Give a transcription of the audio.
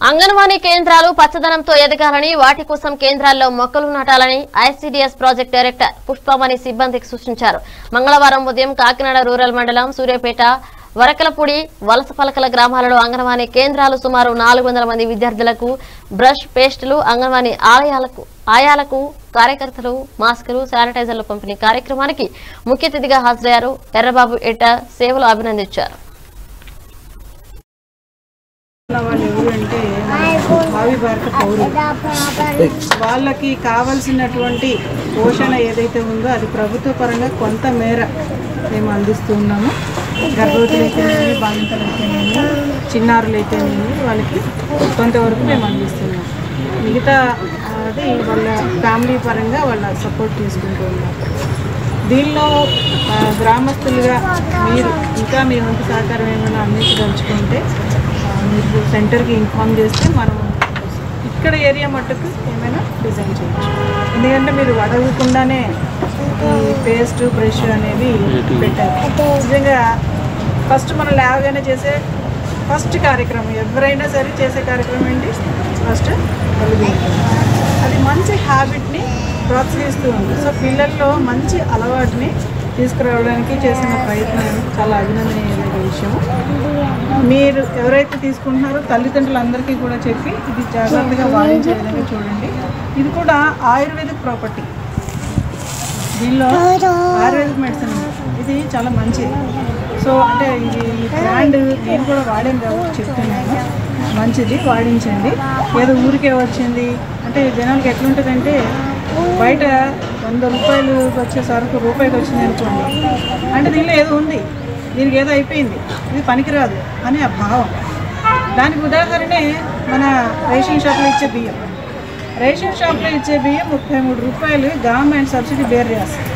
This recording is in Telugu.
అంగన్వాడీ కేంద్రాలు పచ్చదనంతో ఎదగాలని వాటి కోసం కేంద్రాల్లో మొక్కలు నాటాలని ఐసీడీఎస్ ప్రాజెక్ట్ డైరెక్టర్ పుష్పమణి సిబ్బందికి సూచించారు. మంగళవారం ఉదయం కాకినాడ రూరల్ మండలం సూర్యాపేట వరకలపూడి వలసపలకల గ్రామాలలో అంగన్వాడీ కేంద్రాలు సుమారు 400 మంది విద్యార్థులకు బ్రష్ పేస్టులు అంగన్వాడీ ఆయాలకు కార్యకర్తలు మాస్కులు శానిటైజర్లు పంపిణీ కార్యక్రమానికి ముఖ్య అతిథిగా హాజరయ్యారు. ఎర్రబాబు ఎట్ట సేవలు అభినందించారు. వాళ్ళు ఎవరంటే భావి భారత పౌరులు, వాళ్ళకి కావాల్సినటువంటి పోషణ ఏదైతే ఉందో అది ప్రభుత్వ పరంగా కొంత మేర మేము అందిస్తూ ఉన్నాము. గర్భవతులైతేనేమి, బాలింతలైతేనేమి, చిన్నారులైతేనేమి వాళ్ళకి కొంతవరకు మేము అందిస్తున్నాం. మిగతా అది వాళ్ళ ఫ్యామిలీ పరంగా వాళ్ళ సపోర్ట్ తీసుకుంటూ ఉన్నారు. దీనిలో గ్రామస్తులుగా మీరు ఇంకా మీ వంతు సహకారం ఏమైనా అందించదలుచుకుంటే మీరు సెంటర్కి ఇన్ఫార్మ్ చేస్తే మనం ఇక్కడ ఏరియా మట్టుకు ఏమైనా డిజైన్ చేయొచ్చు. ఎందుకంటే మీరు అడగకుండానే ఈ పేస్ట్ బ్రష్ అనేవి పెట్టారు. నిజంగా ఫస్ట్ మనం లేవగానే చేసే ఫస్ట్ కార్యక్రమం, ఎవరైనా సరే చేసే కార్యక్రమం ఏంటి, ఫస్ట్ అది మంచి హ్యాబిట్ని ప్రోత్సహిస్తూ ఉంది. సో పిల్లల్లో మంచి అలవాటుని తీసుకురావడానికి చేసిన ప్రయత్నం చాలా అభినందనీయమైన విషయం. మీరు ఎవరైతే తీసుకుంటున్నారో తల్లిదండ్రులందరికీ కూడా చెప్పి ఇది జాగ్రత్తగా వాడించే విధంగా చూడండి. ఇది కూడా ఆయుర్వేదిక్ ప్రాపర్టీ, దీనిలో ఆయుర్వేదిక్ మెడిసిన్ ఇది చాలా మంచిది. సో అంటే ఇది బ్రాండ్ నేను కూడా వాడాను కాబట్టి చెప్తున్నాను, మంచిది, వాడించండి. ఏదో ఊరికే వచ్చింది అంటే జనాలకి ఎట్లుంటుందంటే బయట 100 రూపాయలు వచ్చే సరుకు రూపాయికి వచ్చింది అనుకోండి, అంటే దీనిలో ఏదో ఉంది, దీనికి ఏదో అయిపోయింది, ఇది పనికిరాదు అనే ఆ భావం. దానికి ఉదాహరణే మన రేషన్ షాప్లో ఇచ్చే బియ్యం. రేషన్ షాప్లో ఇచ్చే బియ్యం 33 రూపాయలు గవర్నమెంట్ సబ్సిడీ బేర్ చేస్తుంది.